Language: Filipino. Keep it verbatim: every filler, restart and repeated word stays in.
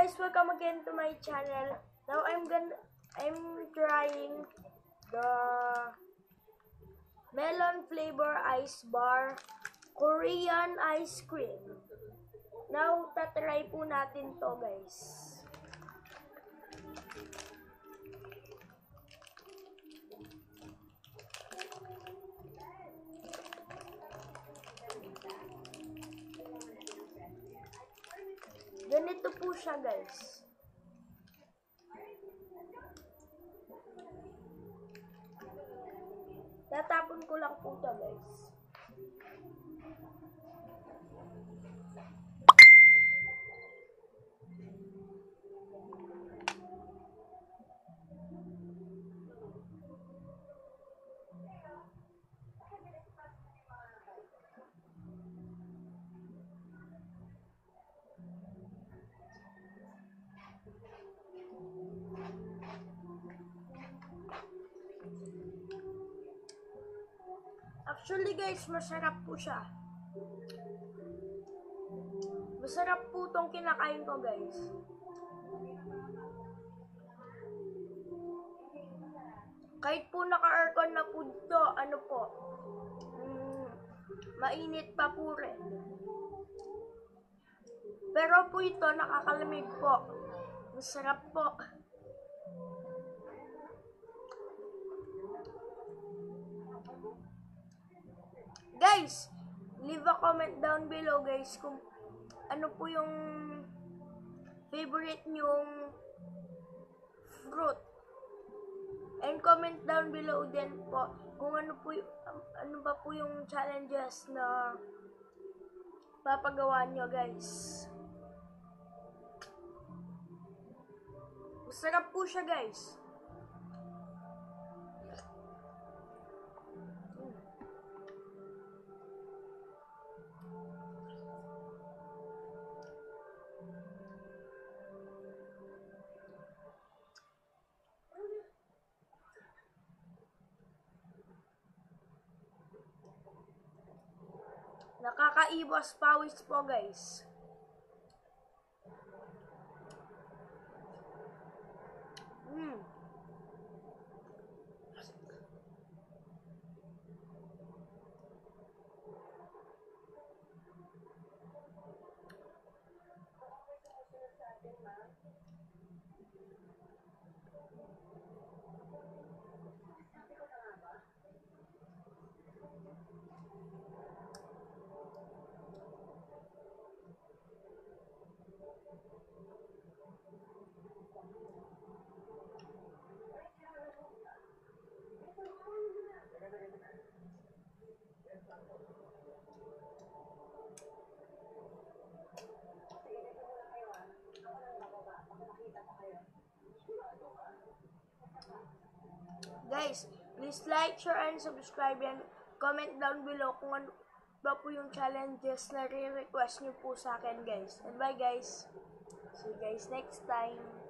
guys, welcome again to my channel. Now I'm gonna I'm trying the melon flavor ice bar Korean ice cream. Now tatry po natin to, guys. Ganito po siya, guys. Tatapon ko lang po ito, guys. Actually, guys, masarap po siya. Masarap po tong kinakain ko, guys. Kahit po naka-aircon na po dito, ano po, mm, mainit pa po rin. Pero po ito, nakakalamig po. Masarap po. Guys, leave a comment down below, guys, kung ano po yung favorite nyong fruit. And comment down below din po kung ano po yung, ano ba po yung challenges na papagawa nyo, guys. Masarap po siya, guys. Nakakaiwas pawis po, guys. Mm. Guys, please like, share, and subscribe, and comment down below kung ano ba po yung challenges na re-request nyo po sa akin, guys. And bye, guys. See you guys next time.